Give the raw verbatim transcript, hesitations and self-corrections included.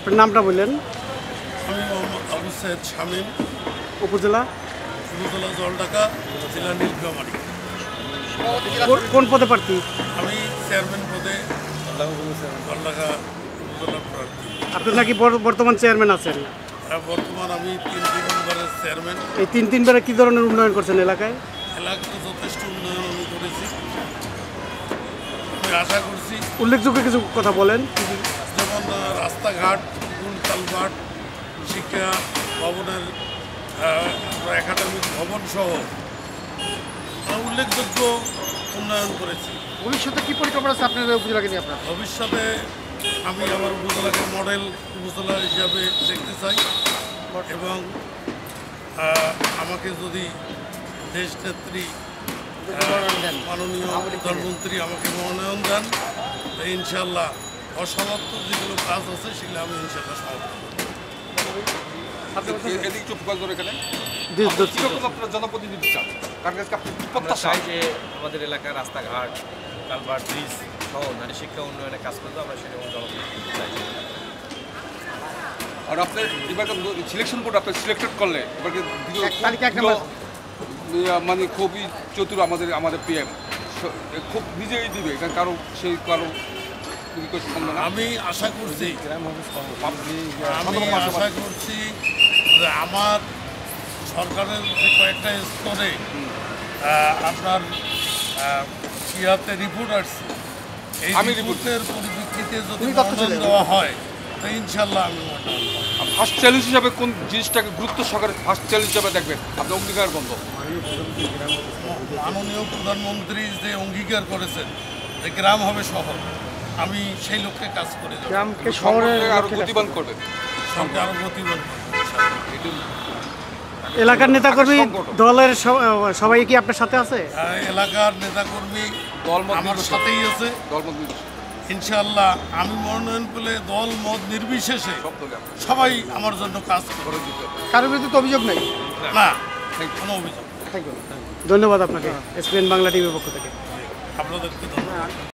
আপনার নামটা বললেন? আমি মোহাম্মদ আবু সাইদ শামীম, উপজেলা উপজেলা জলঢাকা, জেলা নীলফামারী। কোন- কোন পদে প্রার্থী? আমি চেয়ারম্যান পদে জলঢাকা উপজেলার প্রার্থী। আপনি নাকি বর- বর্তমান চেয়ারম্যান আছেন? আর বর্তমান আমি তিন তিনবারের চেয়ারম্যান। এই তিন তিনবারে কি ধরনের উন্নয়ন করছেন এলাকায়? এলাকাতে যথেষ্ট উন্নয়ন আমি করেছি। আমি আশা করছি উল্লেখযোগ্য কিছু কথা বলেন। যেমন আহ, রাস্তাঘাট, স্কুল, কালভার্ট, শিক্ষা ভবনের একাডেমিক ভবন সহ উল্লেখযোগ্য উন্নয়ন করেছি। ভবিষ্যতে কি পরিকল্পনা আছে আপনাদের উপজেলাকে নিয়ে আপনার? ভবিষ্যতে আমি আমার উপজেলাকে মডেল উপজেলা হিসাবে দেখতে চাই এবং আহ, আমাকে যদি দেশ নেত্রী মাননীয় প্রধানমন্ত্রী আমাকে মনোনয়ন দেন, তো ইনশাল্লাহ অসমাপ্ত যেগুলো কাজ আছে সেগুলো আমি ইনশাল্লাহ সমাপ্ত করব। এদিক চুপ করে এখানে দেশ দর্শক। কিরকম আপনার জনপ্রতিনিধি চান? কার কাছে আপনি কি আমরা প্রত্যাশা? চাই যে আমাদের এলাকার রাস্তাঘাট, কালভার্ট, ব্রিজ সহ নারী শিক্ষা উন্নয়নের কাজ করতে আমরা সেটা জনপ্রতিনিধি চাই। আর আপনার এবার সিলেকশন বোর্ড আপনার সিলেক্টেড করলে এবারকে এক তারিখে এক নাম্বার। মানে খুবই চতুর আমাদের আমাদের পিএম খুব নিজেই দিবে কারণ কারো সেই কারো রিকোয়েস্ট করবে না। আমি আশা করছি আমি আশা করছি যে আমার সরকারের যে কয়েকটা স্তরে আহ, আপনার আহ, ইয়াতে রিপোর্ট আসছে, এই আমি report রিপোর্টের পরিপ্রেক্ষিতে যদি তুমি তথ্য মনোনয়ন ছিলেন। দেওয়া হয় তো ইনশাল্লাহ আমি মনোনয়ন পাবো। ফার্স্ট চ্যালেঞ্জ হিসাবে কোন জিনিসটাকে গুরুত্ব সহকারে ফার্স্ট চ্যালেঞ্জ হিসাবে দেখবেন আপনি অঙ্গীকার বন্ধ? মাননীয় প্রধানমন্ত্রী যে অঙ্গীকার করেছেন যে গ্রাম হবে শহর, আমি সেই লক্ষ্যে কাজ করে যাব। গ্রামকে শহরের আরো গতিবান করবেন। সরকার আরো গতিবান করবে। এলাকার নেতাকর্মী দলের স- সবাই কি আপনার সাথে আছে? আহ, এলাকার নেতাকর্মী দলমত আমার নির্বিশেষে। সাথেই আছে দলমত নির্বিশেষে ইনশাআল্লাহ। আমি মনোনয়ন পেলে দল মত নির্বিশেষে সব দলে আপনার সবাই আমার জন্য কাজ করে। করে দিতে হবে। কারোর বিরুদ্ধে তো অভিযোগ নেই। না কোনো অভিযোগ থ্যাংক ইউ। ধন্যবাদ আপনাকে এসপিএন বাংলা টিভির পক্ষ থেকে। আপনাদেরকে ধন্যবাদ।